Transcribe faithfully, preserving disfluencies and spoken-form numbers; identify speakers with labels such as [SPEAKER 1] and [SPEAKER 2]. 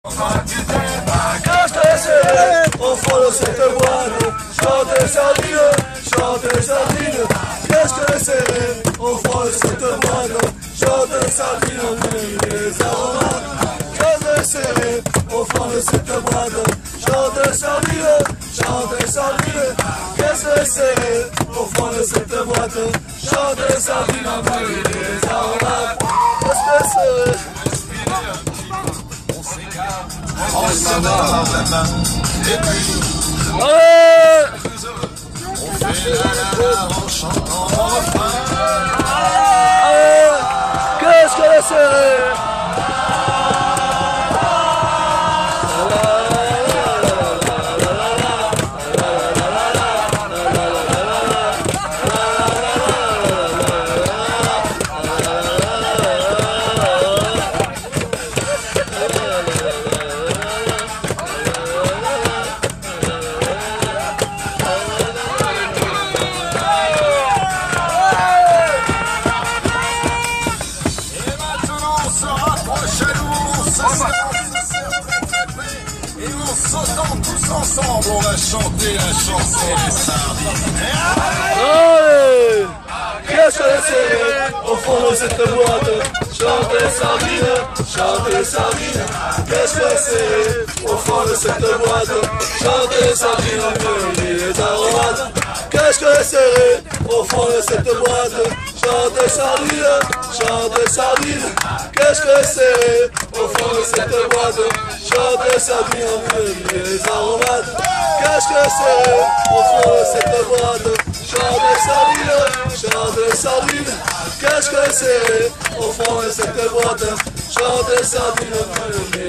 [SPEAKER 1] Qu'est-ce que c'est au fond de cette boîte? Chante sardine, chante sardine. Qu'est-ce que c'est au fond de cette boîte? Chante sardine, les aromates. Qu'est-ce que c'est au fond de cette boîte? Chante sardine, chante sardine. Qu'est-ce que c'est au fond de cette boîte? Chante sardine, les aromates. Qu'est-ce que c'est?
[SPEAKER 2] On se donne la main et puis
[SPEAKER 1] Ouais.
[SPEAKER 2] on fait la la la en chantant en refrain.
[SPEAKER 1] Ouais. Qu'est-ce que c'est?
[SPEAKER 2] Ensemble, on va chanter la chanson des sardines.
[SPEAKER 1] Allez! Qu'est-ce que c'est au fond de cette boîte? Chante les sardines, chante les sardines. Qu'est-ce que c'est au fond de cette boîte? Chante les sardines, les aromates. Qu'est-ce que c'est au fond de cette boîte? Chante les sardines, chante les sardines. Qu'est-ce que c'est au fond de cette boîte? Chante les sardines, les aromates. Qu'est-ce que c'est au fond de cette boîte? Chante les sardines, chante les sardines. Qu'est-ce que c'est au fond de cette boîte? Chante les sardines,